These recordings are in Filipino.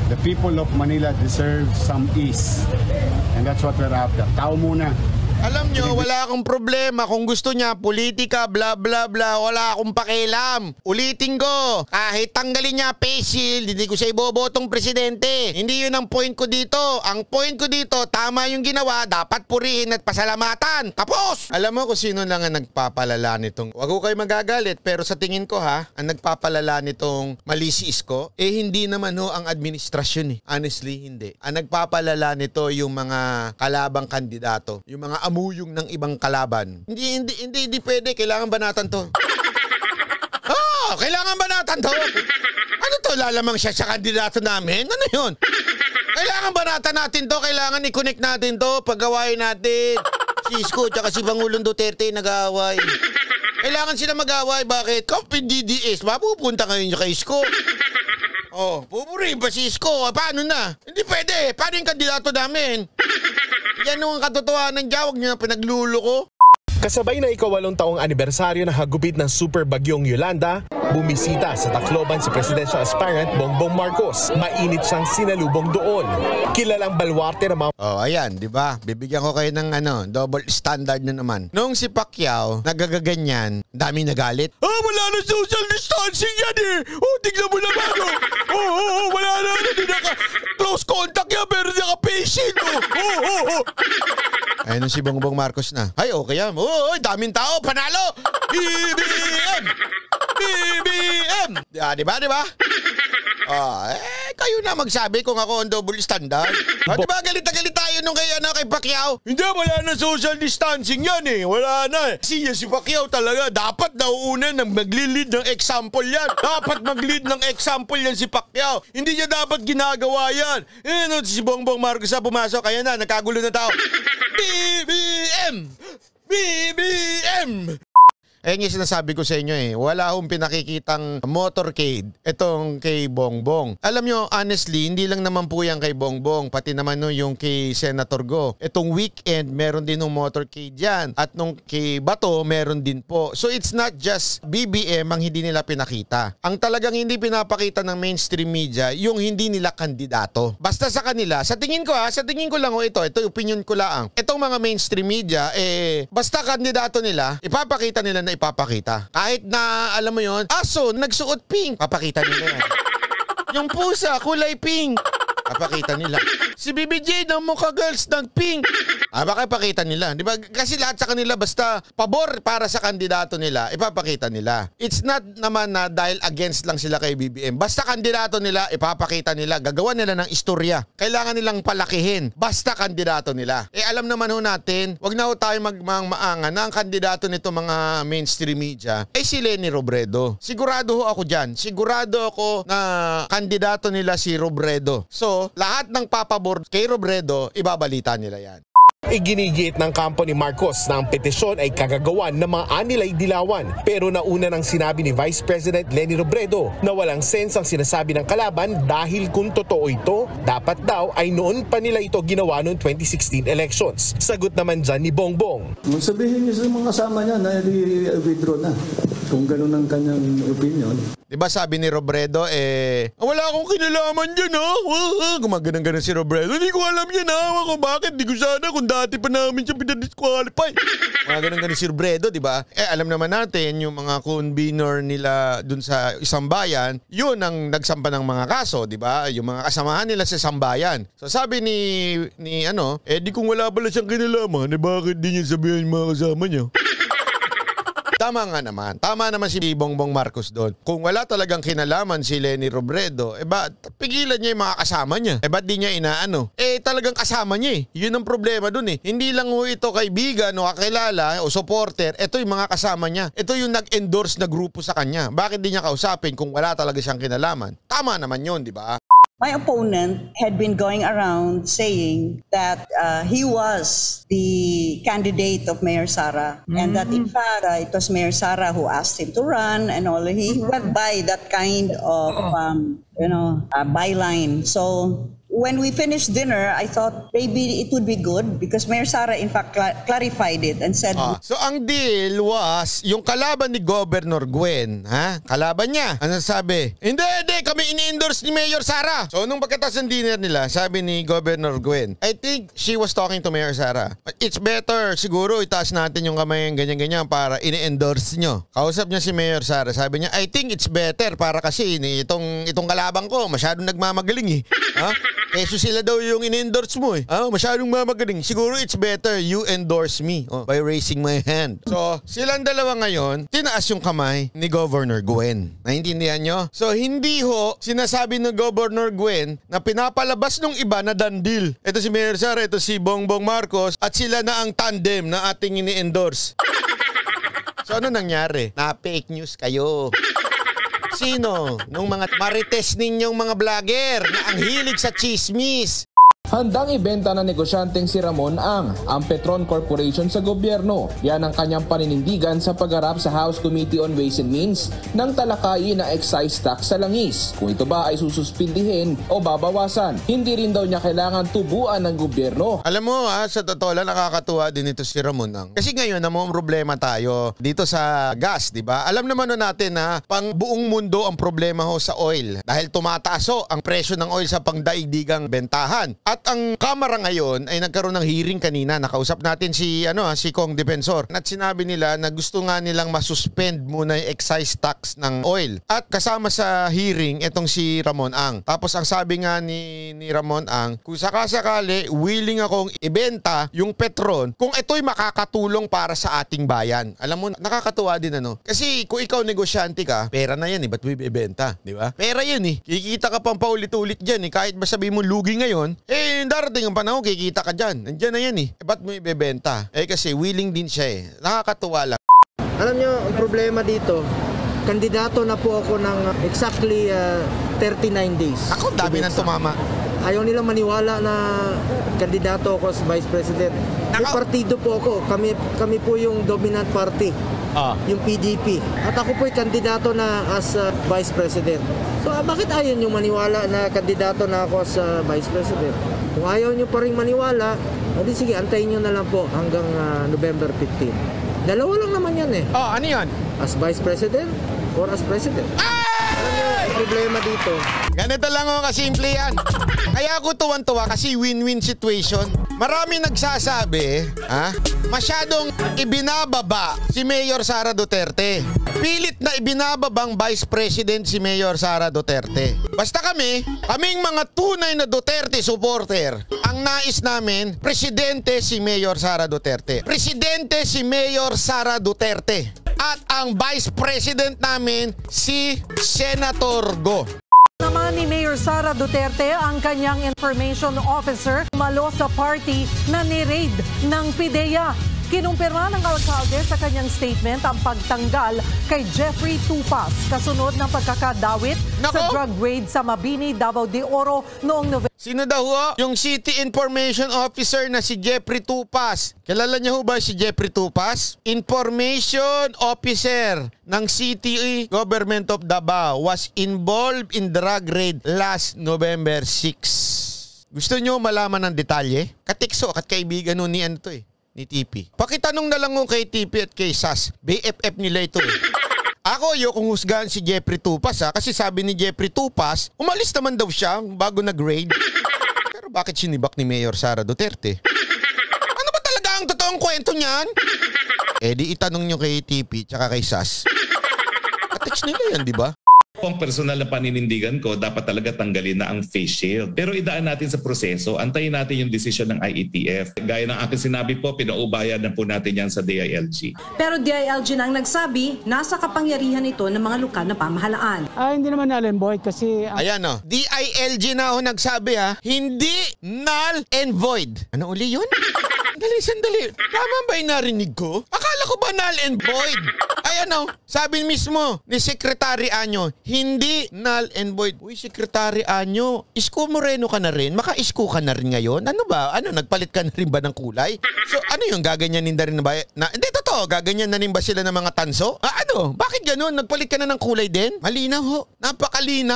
The people of Manila deserve some ease. And that's what we're after. Tao muna. Alam nyo, wala akong problema. Kung gusto niya, politika, bla bla bla, wala akong pakialam. Ulitin ko, kahit tanggalin niya face shield, hindi ko siya ibobotong presidente. Hindi yun ang point ko dito. Ang point ko dito, tama yung ginawa, dapat purihin at pasalamatan. Tapos! Alam mo kung sino lang ang nagpapalala nitong, wag ko kayo magagalit, pero sa tingin ko ha, ang nagpapalala nitong mali si Isko, hindi naman ho ang administrasyon eh. Honestly, hindi. Ang nagpapalala nito yung mga kalabang kandidato, yung mga amuyong ng ibang kalaban. Hindi pwede. Kailangan banatan to. Kailangan banatan to. Ano to? Lalamang siya sa kandidato namin? Ano yun? Kailangan banatan natin to. Kailangan i-connect natin to. Pag-awayin natin. Si Isko at si Pangulong Duterte nag-aaway. Kailangan sila mag-aaway. Bakit? Kapit DDS. Mapupunta ngayon kay Isko. Pupurihin pa si Isko. Paano na? Hindi pwede. Paano yung kandidato namin? Yan ang katotohanan dyan. Huwag nyo na pinagluloko. Kasabay na ika-8 taong anibersaryo na hagupit ng super bagyong Yolanda, bumisita sa Tacloban si presidential aspirant Bongbong Marcos. Mainit siyang sinalubong doon. Kilalang balwarte na mga... Ayan, di ba? Bibigyan ko kayo ng double standard na naman. Noong si Pacquiao, nagagaganyan, dami nagalit. Wala na social distancing yan eh! Tignan mo naman wala na, hindi naka-close contact yan, pero naka-face shield Ayun si Bongbong Marcos na. Ay, okay yan. Daming tao, panalo! BBM! BBM! Di ba? Kayo na magsabi kung ako ang double standard. Di ba galit na galit tayo nung kay Pacquiao? Hindi, wala na social distancing yan eh. Wala na eh. Si Pacquiao talaga, dapat daw una nang mag-lead ng example yan. Dapat mag-lead ng example yan si Pacquiao. Hindi niya dapat ginagawa yan. Si Bongbong Marcos na pumasok, kaya na, nagkagulo na tao. BBM! BBM! Yung sinasabi ko sa inyo wala akong pinakikitang motorcade itong kay Bongbong. Alam nyo, honestly, hindi lang naman po yan kay Bongbong, pati naman yung kay Senator Go. Itong weekend, meron din ng motorcade yan. At nung kay Bato, meron din po. So it's not just BBM ang hindi nila pinakita. Ang talagang hindi pinapakita ng mainstream media, yung hindi nila kandidato. Basta sa kanila, sa tingin ko lang ito opinion ko lang. Itong mga mainstream media, basta kandidato nila, ipapakita nila na ipapakita. Kahit na, alam mo yon, aso, nagsuot pink, papakita nila yan. Yung pusa, kulay pink, papakita nila. Si BBJ ng mukha girls ng pink, baka ipakita nila. Di ba? Kasi lahat sa kanila, basta pabor para sa kandidato nila, ipapakita nila. It's not naman na dahil against lang sila kay BBM. Basta kandidato nila, ipapakita nila. Gagawa nila ng istorya. Kailangan nilang palakihin. Basta kandidato nila. Alam naman ho natin, wag na ho tayo maangan na ang kandidato nito mga mainstream media si Leni Robredo. Sigurado ho ako dyan. Sigurado ako na kandidato nila si Robredo. So, lahat ng papabor kay Robredo, ibabalita nila yan. Iginigiit ng kampo ni Marcos na ang petisyon ay kagagawan ng mga anilay dilawan. Pero nauna nang sinabi ni Vice President Leni Robredo na walang sense ang sinasabi ng kalaban dahil kung totoo ito, dapat daw ay noon pa nila ito ginawa noong 2016 elections. Sagot naman dyan ni Bongbong. Sabihin niyo sa mga kasama niya na i-withdraw na kung ganun ang kanyang opinion. Diba sabi ni Robredo, wala akong kinalaman dyan Gumaganan-ganan si Robredo. Hindi ko alam yan Kung bakit. Di ko sana kung dati pa namin siya pinadisqualify. Gumaganan-ganan si Robredo, diba? Alam naman natin, yung mga convener nila dun sa isang bayan, yun ang nagsampa ng mga kaso, diba? Yung mga kasamahan nila sa sambayan. So sabi di kung wala pala siyang kinalaman, bakit di niya sabihin yung mga kasama niya? Tama nga naman. Tama naman si Bongbong Marcos doon. Kung wala talagang kinalaman si Leni Robredo, pigilan niya yung mga kasama niya. Ba't di niya inaano? Talagang kasama niya Yun ang problema doon Hindi lang ito kaibigan o kakilala o supporter. Ito yung mga kasama niya. Ito yung nag-endorse na grupo sa kanya. Bakit di niya kausapin kung wala talaga siyang kinalaman? Tama naman yun, di ba? My opponent had been going around saying that he was the candidate of Mayor Sara and that in fact it was Mayor Sara who asked him to run and all. He went by that kind of byline. So when we finished dinner, I thought maybe it would be good because Mayor Sara in fact clarified it and said, So ang deal was, yung kalaban ni Governor Gwen, kalaban niya, ano sabi? Hindi, kami ini-endorse ni Mayor Sara. So nung pagkatapos ng dinner nila, sabi ni Governor Gwen, I think she was talking to Mayor Sara. It's better, siguro itaas natin yung kamay ganyan-ganyan para ini-endorse nyo. Kausap niya si Mayor Sara, sabi niya, I think it's better para kasi itong kalabang ko, masyadong nagmamagaling Keso sila daw yung in-endorse mo masyadong mamagaling. Siguro it's better you endorse me by raising my hand. So, silang dalawa ngayon, tinaas yung kamay ni Governor Gwen. Naintindihan nyo? So, hindi sinasabi ng Governor Gwen na pinapalabas ng iba na done deal. Ito si Mayor Sara, ito si Bongbong Marcos at sila na ang tandem na ating ini-endorse. So, ano nangyari? Na-fake news kayo. Sino? Nung mga marites ninyong mga vlogger na ang hilig sa chismis. Handang ibenta ng negosyanteng si Ramon ang Petron Corporation sa gobyerno. Yan ang kanyang paninindigan sa pagharap sa House Committee on Ways and Means ng talakayin na excise tax sa langis. Kung ito ba ay sususpindihin o babawasan. Hindi rin daw niya kailangan tubuan ng gobyerno. Alam mo sa totoo lang nakakatuwa din ito si Ramon ang. Kasi ngayon namang problema tayo dito sa gas, di ba? Alam naman natin na pang buong mundo ang problema sa oil. Dahil tumataas ang presyo ng oil sa pangdaigdigang bentahan. At ang Kamara ngayon ay nagkaroon ng hearing kanina. Nakausap natin si Kong Defensor. At sinabi nila na gusto nga nilang masuspend muna yung excise tax ng oil. At kasama sa hearing itong si Ramon Ang. Tapos ang sabi nga ni Ramon Ang, kung sakasakali willing akong ibenta yung Petron kung ito'y makakatulong para sa ating bayan. Alam mo, nakakatuwa din Kasi kung ikaw negosyante ka, pera na yan ba't mo ibebenta? Di ba? Pera yan Kikita ka pang paulit-ulit dyan Kahit ba sabihin mo lugi ngayon, darating ang panahon, kikita ka dyan. Nandiyan na yan ba't mo ibebenta? Kasi willing din siya Nakakatuwa lang. Alam nyo, ang problema dito, kandidato na po ako ng exactly 39 days. Ako, dami nang tumama. Ayaw nilang maniwala na kandidato ako as Vice President. May partido po ako. Kami po yung dominant party. Yung PDP. At ako po yung kandidato na as Vice President. So bakit ayaw nyo maniwala na kandidato na ako as Vice President? Kung ayaw nyo pa rin maniwala, hindi sige, antayin nyo na lang po hanggang November 15. Dalawa lang naman yan ano yan? As Vice President or as President. Alam nyo, ang problema dito. Ganito lang kasimple yan. Kaya ako tuwan-tuwa kasi win-win situation. Marami nagsasabi, masyadong ibinababa si Mayor Sara Duterte. Pilit na ibinababang Vice President si Mayor Sara Duterte. Basta kaming mga tunay na Duterte supporter, ang nais namin, Presidente si Mayor Sara Duterte. Presidente si Mayor Sara Duterte. At ang Vice President namin, si Senator Go. Naman ni Mayor Sara Duterte ang kanyang information officer malo sa party na ni-raid ng PIDEA. Kinumpirma ng alkalde sa kanyang statement ang pagtanggal kay Jeffrey Tupas kasunod ng pagkakadawit sa drug raid sa Mabini, Davao de Oro noong November. Sino daw yung City Information Officer na si Jeffrey Tupas? Kilala niyo ba si Jeffrey Tupas? Information Officer ng City Government of Davao was involved in drug raid last November 6. Gusto niyo malaman ng detalye? Katikso at kaibigan ni ni TP. Pakitanong na lang kay TP at kay SAS. BFF nila ito Ako ayokong husgahan si Jeffrey Tupas kasi sabi ni Jeffrey Tupas, umalis naman daw siya bago nag-raid. Pero bakit sinibak ni Mayor Sara Duterte? Ano ba talaga ang totoong kwento niyan? Di itanong nyo kay TP tsaka kay SAS. Kateks nila yan, di ba? Ang personal na paninindigan ko, dapat talaga tanggalin na ang face shield. Pero idaan natin sa proseso, antayin natin yung desisyon ng IETF. Gaya ng aking sinabi po, pinaubayan na po natin yan sa DILG. Pero DILG na ang nagsabi, nasa kapangyarihan ito ng mga lokal na pamahalaan. Hindi naman null and void kasi... Ayan DILG na nagsabi hindi null and void. Ano uli yun? Sandali. Tama ba yung narinig ko? Akala ko ba null and void? Sabi mismo ni Secretary Anyo, hindi null and void. Uy, Secretary Anyo, Isko Moreno ka na rin? Maka-isko ka na rin ngayon? Ano ba? Nagpalit ka na rin ba ng kulay? So, yung gaganyanin na rin ba? Hindi, totoo, gaganyan na rin ba sila ng mga tanso? Bakit ganun? Nagpalit ka na ng kulay din? Malinaw Napakalinaw.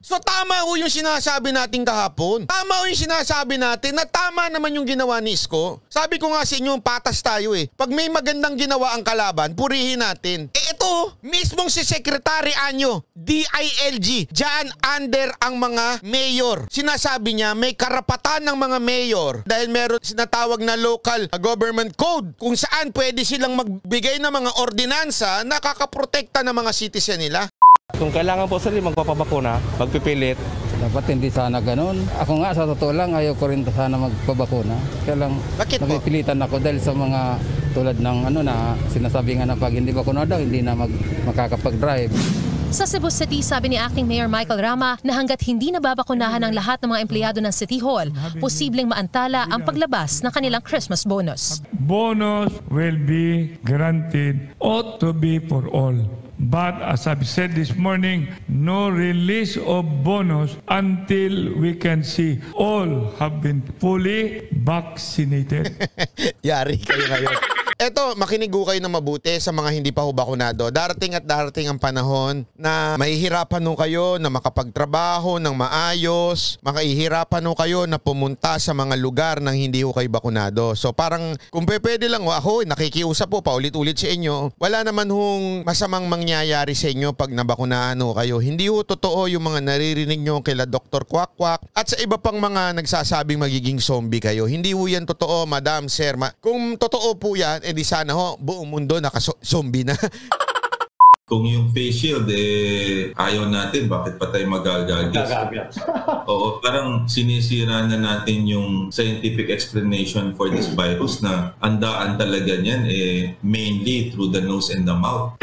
So tama ho yung sinasabi natin kahapon. Tama ho yung sinasabi natin na tama naman yung ginawa ni Isko. Sabi ko nga sa inyo, patas tayo eh. Pag may magandang ginawa ang kalaban, purihin natin. Ito, mismong si Secretary Anyo, DILG, dyan under ang mga mayor. Sinasabi niya may karapatan ng mga mayor dahil meron sinatawag na local government code kung saan pwede silang magbigay ng mga ordinansa na kakaprotekta ng mga citizen nila. Kung kailangan po sila magpapabakuna, magpipilit. Dapat hindi sana ganun. Ako nga sa totoo lang ayaw ko rin sana magpabakuna. Kaya lang napipilitan ako dahil sa mga tulad ng na sinasabi nga na pag hindi bakunado hindi na makakapag-drive. Sa Cebu City, sabi ni Acting Mayor Michael Rama na hanggat hindi nababakunahan ang lahat ng mga empleyado ng City Hall, posibleng maantala ang paglabas ng kanilang Christmas bonus. Bonus will be granted, ought to be for all. But as I've said this morning, no release of bonus until we can see all have been fully vaccinated. Yari kayo ngayon. Eto, makinig kayo na mabuti sa mga hindi pa ho bakunado. Darating at darating ang panahon na mahihirapan ho kayo na makapagtrabaho ng maayos. Makahihirapan ho kayo na pumunta sa mga lugar nang hindi ho kayo bakunado. So parang kung pwede lang ho, ako nakikiusap po paulit-ulit sa inyo. Wala naman hong masamang mangyayari sa inyo pag nabakunahan ho kayo. Hindi ho totoo yung mga naririnig nyo kila Dr. Kwak-Kwak at sa iba pang mga nagsasabing magiging zombie kayo. Hindi ho yan totoo, Madam, Sir. Kung totoo po yan, di sana ho, buong mundo naka-zombie na. Kung yung face shield, ayaw natin, bakit pa tayo magagagas? Oo, parang sinisira na natin yung scientific explanation for this virus na andaan talaga niyan, mainly through the nose and the mouth.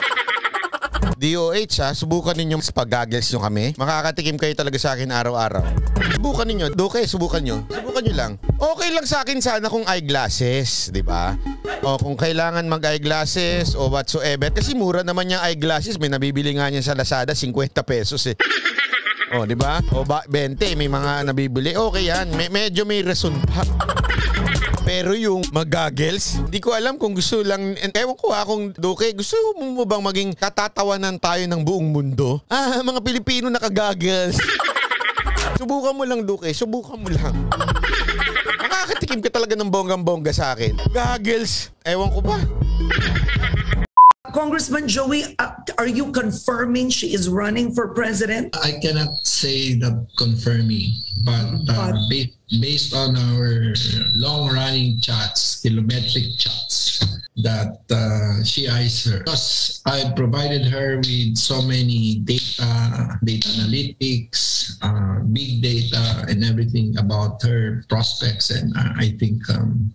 DOH subukan ninyo pag-goggles nyo kami. Makakatikim kayo talaga sa akin araw-araw. Subukan ninyo. Subukan nyo. Subukan nyo lang. Okay lang sa akin sana kung eyeglasses, di ba? O kung kailangan mag-eyeglasses o whatsoever. Kasi mura naman yung eyeglasses. May nabibili nga niyan sa Lazada, 50 pesos eh. O, di ba? O 20, may mga nabibili. Okay yan. Medyo may reason pa. Pero yung mag-goggles, hindi ko alam kung gusto lang, ewan ko kung Duque, gusto mo bang maging katatawanan tayo ng buong mundo? Mga Pilipino naka-goggles. Subukan mo lang, Duque, subukan mo lang. Makakatikim ka talaga ng bonggang-bongga sa akin. Goggles, ewan ko ba? Congressman Joey, are you confirming she is running for president? I cannot say that confirming, but based on our long-running chats, kilometric chats, that she eyes her. Because I provided her with so many data analytics, big data, and everything about her prospects, and I think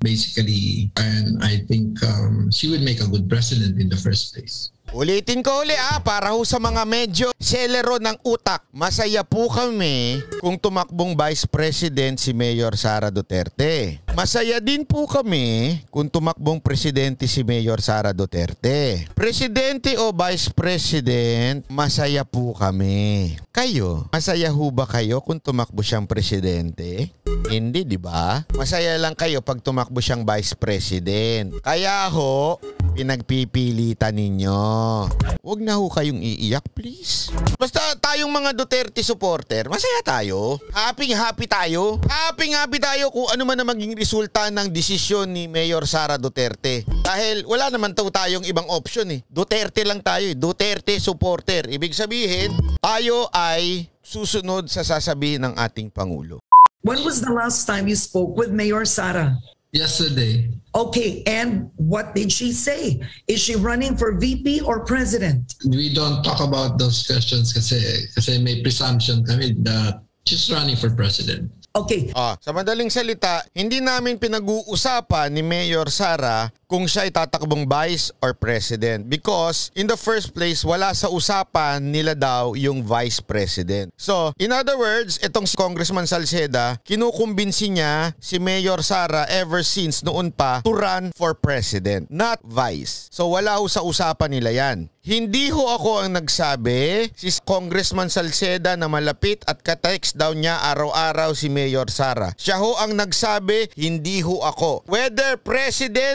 she would make a good president in the first place. Ulitin ko para ho sa mga medyo selero ng utak. Masaya po kami kung tumakbong Vice President si Mayor Sara Duterte. Masaya din po kami kung tumakbong Presidente si Mayor Sara Duterte. Presidente o Vice President, masaya po kami. Kayo, masaya ho ba kayo kung tumakbo siyang Presidente? Hindi, di ba? Masaya lang kayo pag tumakbo siyang Vice President. Kaya ho, pinagpipilitan ninyo. Huwag na ho kayong iiyak, please. Basta tayong mga Duterte supporter, masaya tayo. Happy tayo. Happy tayo kung ano man na maging resulta ng desisyon ni Mayor Sara Duterte. Dahil wala naman tayong ibang option eh. Duterte lang tayo eh. Duterte supporter. Ibig sabihin, tayo ay susunod sa sasabihin ng ating Pangulo. When was the last time you spoke with Mayor Sara? Yesterday. Okay, and what did she say? Is she running for VP or president? We don't talk about those questions kasi may presumption kami that she's running for president. Okay. Sa madaling salita, hindi namin pinag-uusapan ni Mayor Sara kung siya ay tatakbong vice or president because in the first place, wala sa usapan nila daw yung vice president. So, in other words, itong si Congressman Salceda, kinukumbinsi niya si Mayor Sara ever since noon pa to run for president, not vice. So, wala ho sa usapan nila yan. Hindi ho ako ang nagsabi, si Congressman Salceda na malapit at ka-text daw niya araw-araw si Mayor Sara. Siya ho ang nagsabi, hindi ho ako. Whether president or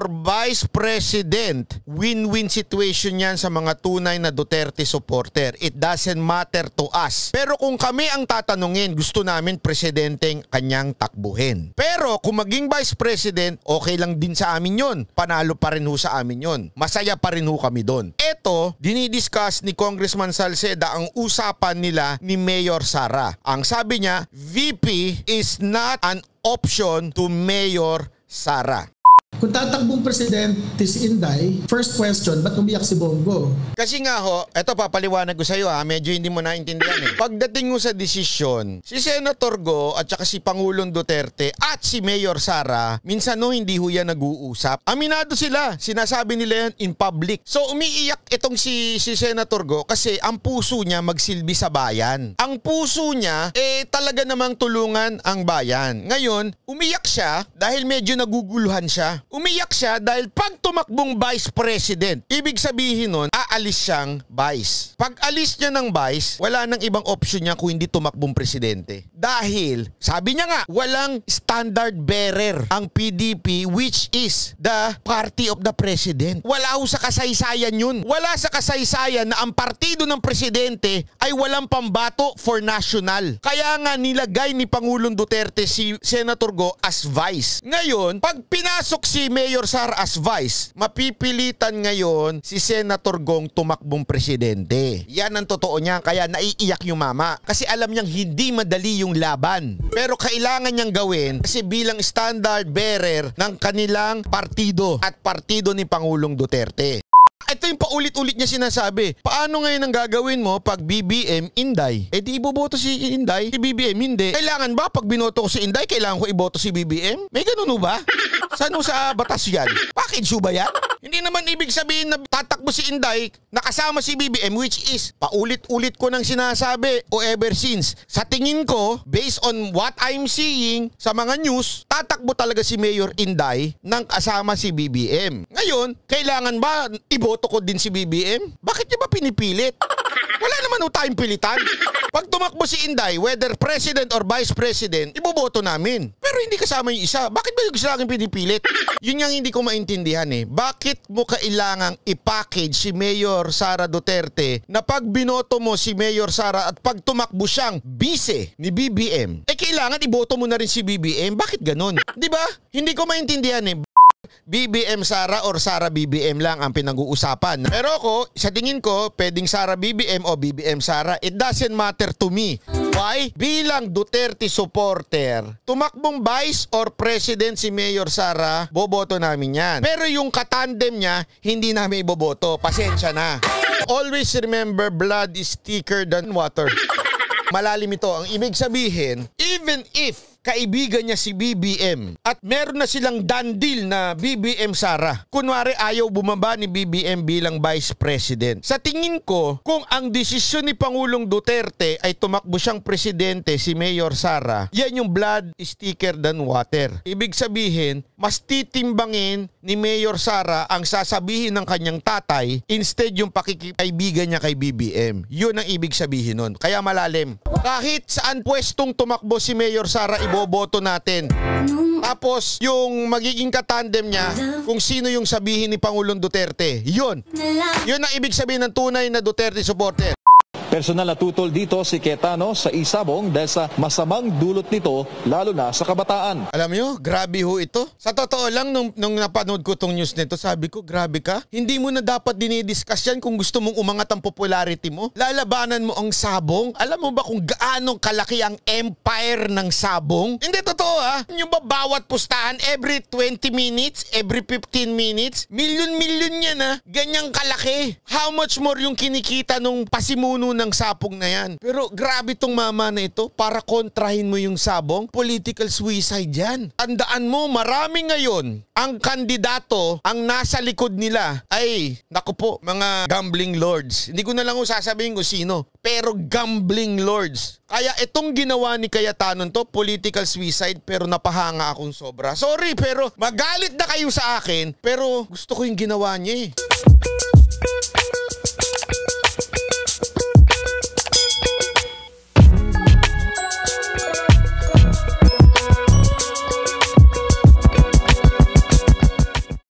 Vice President, win-win situation yan sa mga tunay na Duterte supporter. It doesn't matter to us. Pero kung kami ang tatanungin, gusto namin presidenteng kanyang takbuhin. Pero kung maging Vice President, okay lang din sa amin yon. Panalo pa rin ho sa amin yon. Masaya pa rin ho kami doon. Ito, dinidiscuss ni Congressman Salceda ang usapan nila ni Mayor Sara. Ang sabi niya, VP is not an option to Mayor Sara. Kung tatakbong presidente si Inday, first question, ba't umiyak si Bongo? Kasi nga ho, eto papaliwanag ko sa iyo ha, medyo hindi mo naintindihan eh. Pagdating mo sa desisyon, si Senator Go at saka si Pangulong Duterte at si Mayor Sara, minsan no hindi ho yan nag-uusap. Aminado sila, sinasabi nila yan in public. So umiiyak itong si Senator Go kasi ang puso niya magsilbi sa bayan. Ang puso niya talaga namang tulungan ang bayan. Ngayon, umiyak siya dahil medyo naguguluhan siya. Umiyak siya dahil pag tumakbong Vice President, ibig sabihin nun, aalis siyang Vice. Pag alis niya ng Vice, wala nang ibang option niya kung hindi tumakbong Presidente. Dahil, sabi niya nga, walang standard bearer ang PDP which is the party of the President. Wala ho sa kasaysayan yun. Wala sa kasaysayan na ang partido ng Presidente ay walang pambato for national. Kaya nga nilagay ni Pangulong Duterte si Senator Go as Vice. Ngayon, pag pinasok si Mayor Sara as Vice, mapipilitan ngayon si Senator Gong tumakbong presidente. Yan ang totoo niya, kaya naiiyak yung mama. Kasi alam niyang hindi madali yung laban. Pero kailangan niyang gawin kasi bilang standard bearer ng kanilang partido at partido ni Pangulong Duterte. Ito yung paulit-ulit niya sinasabi. Paano ngayon ang gagawin mo pag BBM Inday? Di iboboto si Inday, si BBM hindi. Kailangan ba pag binoto ko si Inday, kailangan ko iboto si BBM? May ganun ba? Saan sa batas yan? Package ba yan? Hindi naman ibig sabihin na tatakbo si Inday nakasama si BBM, which is paulit-ulit ko nang sinasabi o ever since. Sa tingin ko, based on what I'm seeing sa mga news, tatakbo talaga si Mayor Inday nang kasama si BBM. Ngayon, kailangan ba iboto ko din si BBM? Bakit niya ba pinipilit? Wala naman tayong pilitan. Pag tumakbo si Inday, whether President or Vice President, iboboto namin. Pero hindi kasama yung isa. Bakit ba yung gusto natin pinipilit? Yun yung hindi ko maintindihan eh. Bakit mo kailangang i-package si Mayor Sara Duterte na pag binoto mo si Mayor Sara at pag tumakbo siyang bise ni BBM, kailangan iboto mo na rin si BBM? Bakit ganun? Diba? Hindi ko maintindihan eh. BBM Sara or Sara BBM lang ang pinag-uusapan. Pero ako, sa tingin ko, pwedeng Sara BBM o BBM Sara. It doesn't matter to me. Why? Bilang Duterte supporter, tumakbong Vice or President si Mayor Sara, boboto namin yan. Pero yung katandem niya, hindi namin iboboto. Pasensya na. Always remember, blood is thicker than water. Malalim ito. Ang ibig sabihin, even if kaibigan niya si BBM at meron na silang done deal na BBM Sara, kunwari ayaw bumaba ni BBM bilang Vice President. Sa tingin ko, kung ang desisyon ni Pangulong Duterte ay tumakbo siyang presidente si Mayor Sara, yan yung blood is thicker than water. Ibig sabihin, mas titimbangin ni Mayor Sara ang sasabihin ng kanyang tatay instead yung pakikipaibigan niya kay BBM. Yun ang ibig sabihin nun. Kaya malalim. Kahit saan pwestong tumakbo si Mayor Sara, iboboto natin. Tapos, yung magiging katandem niya, kung sino yung sabihin ni Pangulong Duterte, yun. Yun ang ibig sabihin ng tunay na Duterte supporter. Personal na tutol dito si Cayetano sa isabong dahil sa masamang dulot nito lalo na sa kabataan. Alam nyo, grabe ho ito. Sa totoo lang, nung napanood ko tong news nito, sabi ko, grabe ka. Hindi mo na dapat dinidiscuss yan kung gusto mong umangat ang popularity mo. Lalabanan mo ang sabong. Alam mo ba kung gaano kalaki ang empire ng sabong? Hindi totoo ha. Yung ba bawat pustahan every 20 minutes, every 15 minutes, milyon-milyon yan ha. Ganyang kalaki. How much more yung kinikita nung pasimuno ng sapong na yan. Pero grabe tong mama na ito para kontrahin mo yung sabong. Political suicide yan. Tandaan mo, marami ngayon ang kandidato, ang nasa likod nila ay, naku po, mga gambling lords. Hindi ko na lang sasabihin kung sino. Pero gambling lords. Kaya itong ginawa ni Cayetano to, political suicide, pero napahanga akong sobra. Sorry, pero magalit na kayo sa akin, pero gusto ko yung ginawa niya eh.